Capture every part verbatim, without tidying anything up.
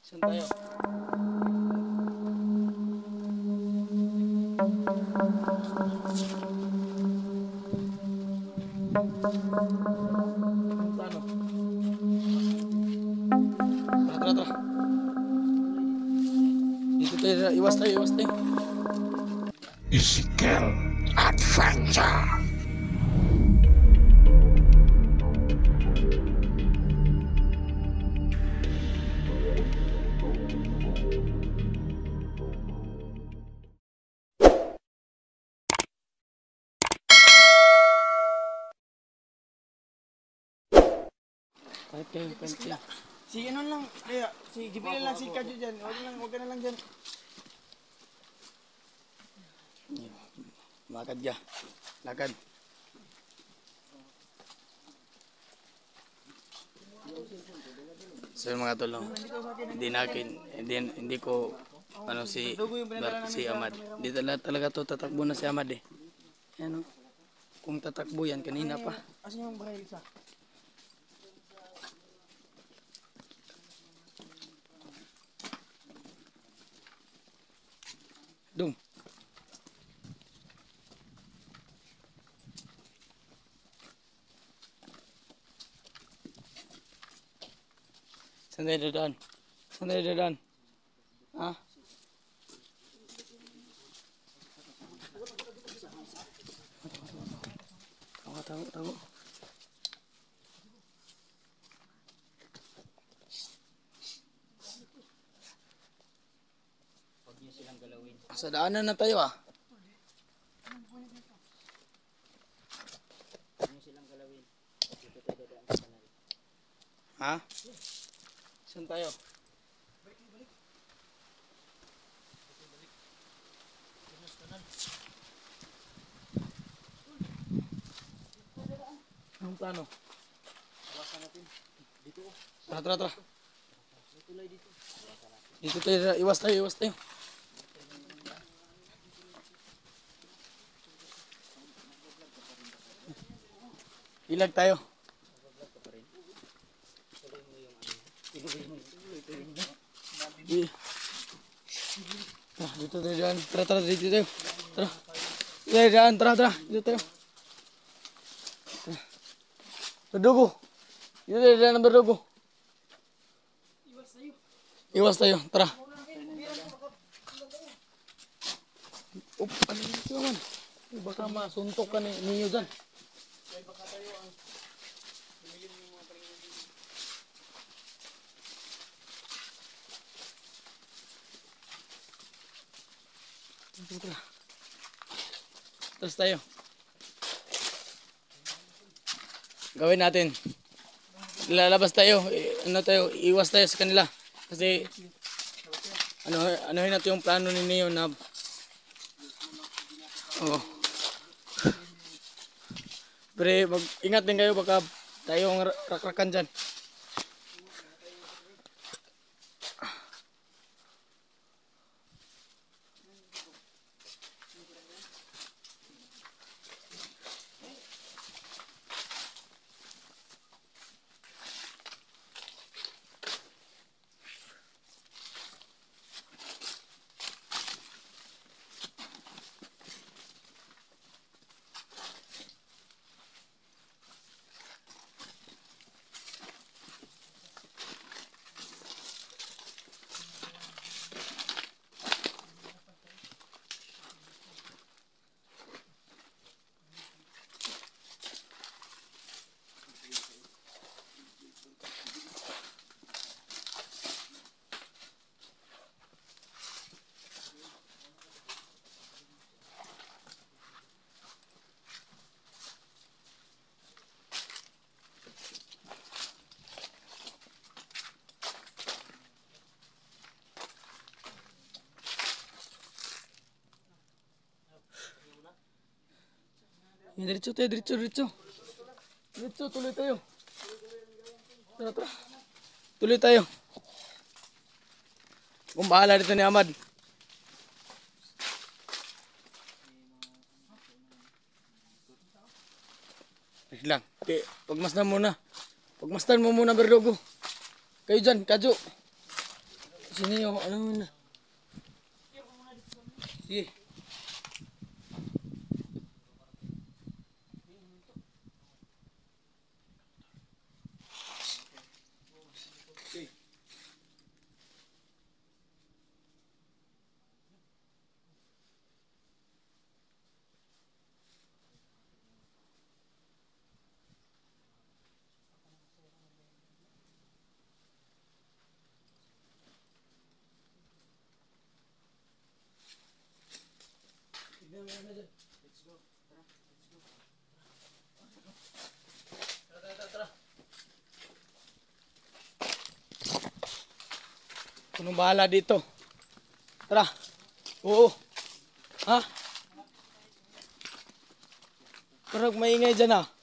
Saan tayo? Ang plano? Tara, tara, tara. Dito tayo, iwas tayo, iwas tayo. Physical adventure. Kahit kayo, kahit kayo. Si ano lang, kaya, si Gibril lang si Kadyo dyan. Huwag lang, huwag ka na lang dyan. Lakad ka. Lakad. So yung mga tolong, hindi nakin, hindi, hindi ko, ano si, Bar, si Amad. Hindi talaga, talaga to tatakbo na si Amad eh. Yan o. Kung tatakbo yan, kanina pa. Asan yung baril isa? Dum. Saan tayo dadaan? Saan tayo dadaan? Ha? Tago, tago, tago. Sa daanan na tayo ah. Ha? Saan tayo? Anong plano? Tara, tara, tara. Dito tayo, iwas tayo, iwas tayo. Ilag tayo. Di. Ah, dito tayo dyan. Tara, tara, dito tayo. Tara. Dito tayo dyan, tara, tara. Dito tayo. Tara. Berdugo. Dito tayo dyan, berdugo. Iwas tayo, tara. Up, ano dito naman? Baka masuntok ka ni ninyo dyan. Tara. Tapos tayo. Gawin natin. Lalabas tayo. Eh, ano tayo, iwas tayo sa kanila. Kasi ano anuhin natin yung plano ni Neo na oh. Pero mag ingat din kayo baka tayong rakrakan dyan. Yan, diretso tayo, diretso, diretso. Diretso, tuloy tayo. Tara, tara. Tuloy tayo. Kung bahala dito ni Ahmad. Wait lang. Okay, pagmasdan muna. Pagmasdan mo muna, Berdogo. Kayo dyan, Kadyo. Sino yung ano mo na? Sige. Anong bahala dito? Tara. Oo. Ha? Parang maingay dyan ah.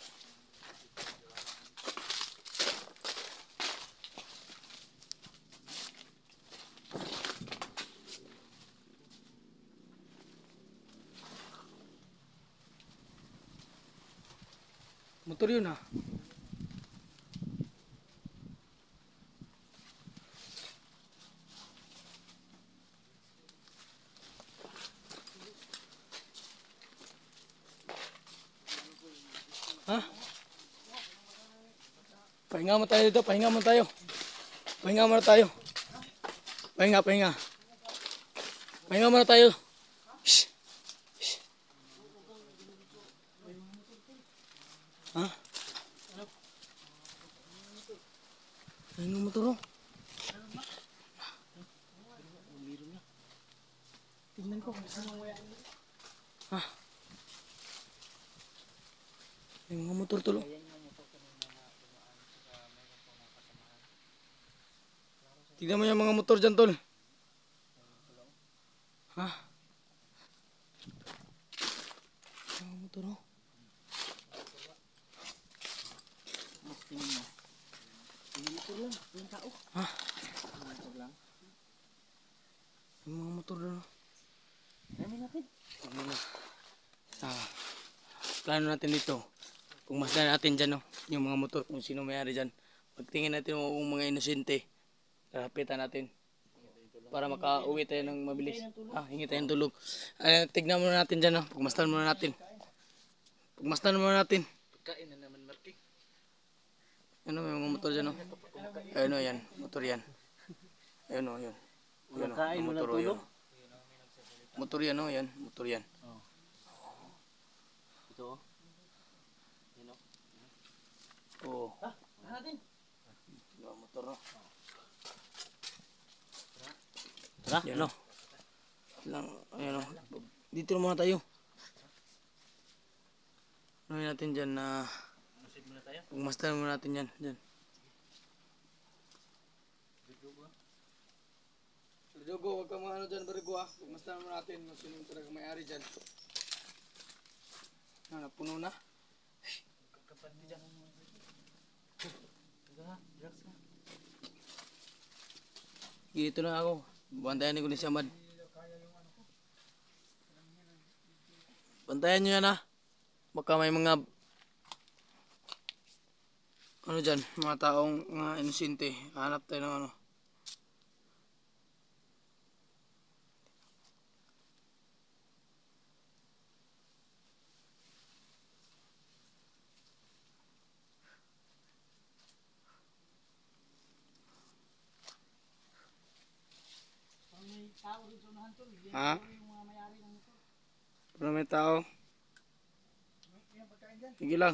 Motor yun ah. Ha? Pahinga mo tayo dito, pahinga mo tayo. Pahinga muna tayo. Pahinga, pahinga. Pahinga muna tayo. Shh. Shh. Ha? Pahinga mo to, no? Tignan ko kung saan ang waya. Ha? Yung mga motor tulo. Tignan mo yung mga motor dyan tol. Ha? Yung mga motor oh. Ha? Yung mga motor doon oh. Dami natin. Ah, plano natin dito. Pumasdan natin dyan, no? Yung mga motor, kung sino mayari dyan. Pagtingin natin yung mga inosente, lapitan natin. Para makauwi tayo ng mabilis. Ah, hingi tayong tulog. Ah, tignan muna natin dyan, no? Pagmasdan muna natin. Pagmasdan muna natin. Pagkain na naman, Marty. Ano, may mga motor dyan, no? Ayun, o, yan. Motor yan. Ayun, o, yun. Ayun, o, yung motor, o, yun. Motor yan, o, yan. Motor yan. Ito, o. Oo. Ha? Natin. Yung motor no. Tara. Yan o. Lang, ayan o. Dito muna tayo. Ano natin dyan na... Pagmasdan muna natin yan. Dyan. Berdugo, huwag kang mga ano dyan, Berdugo ha. Pagmasdan muna natin kung sino yung talaga may-ari dyan. Ano, puno na? Kapatid dyan. Dito lang ako. Bantayan ko ni Samad. Bantayan nyo yan ha. Baka may mga ano dyan, mga taong mga inosente. Hanap tayo ng ano. Ha? Para may tao. Sige lang.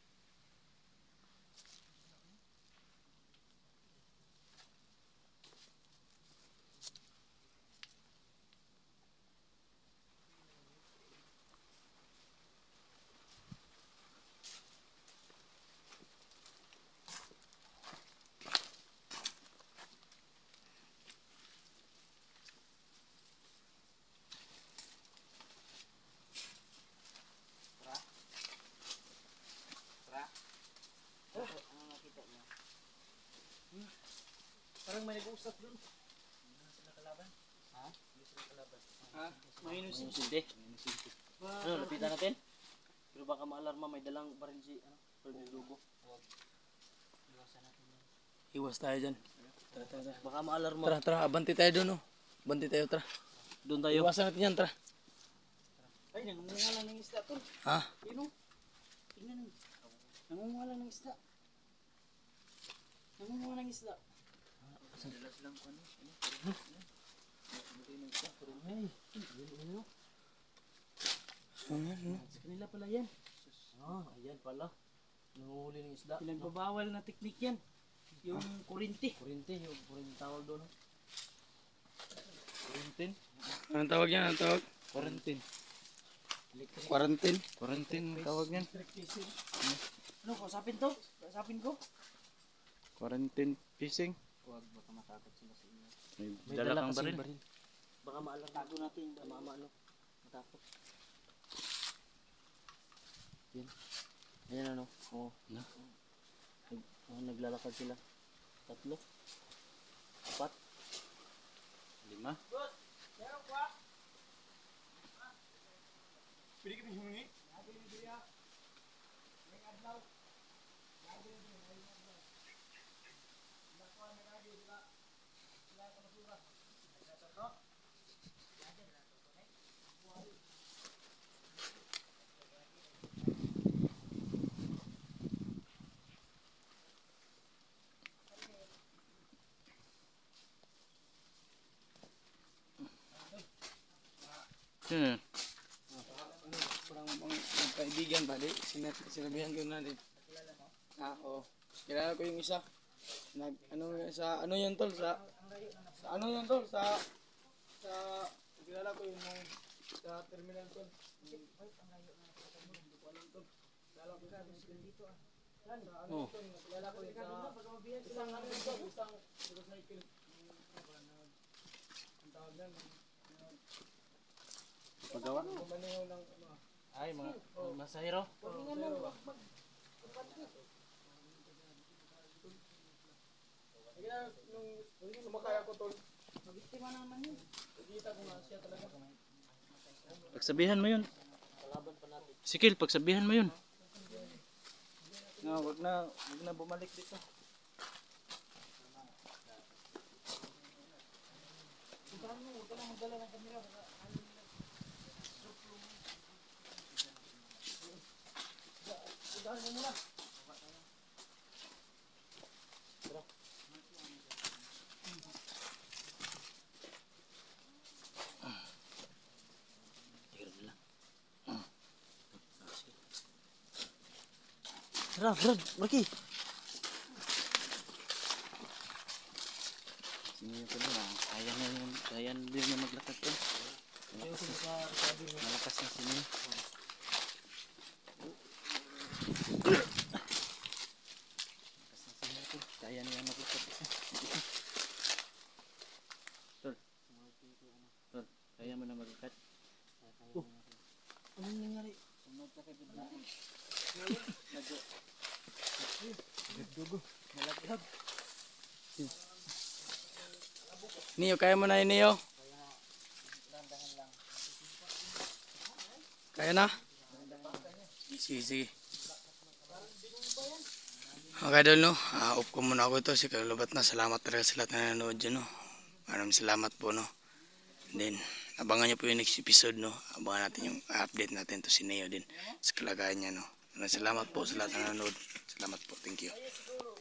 Parang may nag-uusap dun. Hindi sila kalaban. Ha? Hindi sila kalaban. Ha? May inosente. Ano, lapitan natin? Pero baka maalarma, may dalang baril si, ano, Berdugo. Huwag. Iwasan natin yan. Iwas tayo dyan. Tara, tara, tara. Baka ma-alarma. Tara, tara, abanti tayo doon, oh. Abanti tayo, tara. Doon tayo. Iwasan natin yan, tara. Ay, nangunguha lang ng isda tol. Ha? Yun o. Tingnan mo. Nangunguha lang ng isda. Nangunguha ng isda. Dalas lang ko ano. Sa kanila pala yan. Ah, ayan pala. Nanguhuli ng isda. Pinagbabawal na teknik yan. Yung kurinti. Kurinti, yung kurinti tawag doon. Kurintin? Anong tawag yan? Anong tawag? Kurintin. Quarantine. Kurintin tawag yan. Ano, kausapin to? Kausapin ko? Quarantine fishing. Huwag, baka matakot sila sa inyo. May dala kang baril. Baka maalam. Tago natin. Baka maano. Matakot. Yan. Ayan ano. Oo. Na? Nag, oh, naglalakad sila. Tatlo. Apat. Lima. Pwede kami humingi? Hmm. Parang mga kaibigan pa, di? Sinat, sinabihan ko na din. Ah, oo. Kilala ko yung isa. Nag, ano, sa, ano yun tol? Sa, sa ano yun tol? Sa, sa, kilala ko yung nung, sa terminal tol. Oh. Kilala ko yung sa, isang ano yun tol? Isang motorcycle. Ang tawag yan. Pagawa? Kumaniho ng, ano, Ay, mga masahero. kaya nung sumakay ako tol, Mabiktima naman yun. nakita ko nga siya talaga. Pagsabihan mo yun. Sikil, pagsabihan mo yun. No, wag na, wag na bumalik dito. Tara, Brad, Marky. Sino ko na, kaya na yun, kaya na din na maglakad ko. Malakas na sino. Malakas na sino ko, kaya na yan maglakad ko. Tol, Tol, kaya mo na maglakad? Anong nangyari? Sunod ka kay Bidna. Niyo, kaya mo na yun, Niyo? Kaya na? Sige, sige. Okay, Dol, no? Uh, off ko muna ako ito. Si Kalulubat na. Salamat talaga sa lahat na nanonood dyan, no? Maraming salamat po, no? And then, abangan nyo po yung next episode, no? Abangan natin yung update natin to si Neo din sa kalagayan niya, no? Maraming salamat po sa lahat na nanonood. Salamat po. Thank you.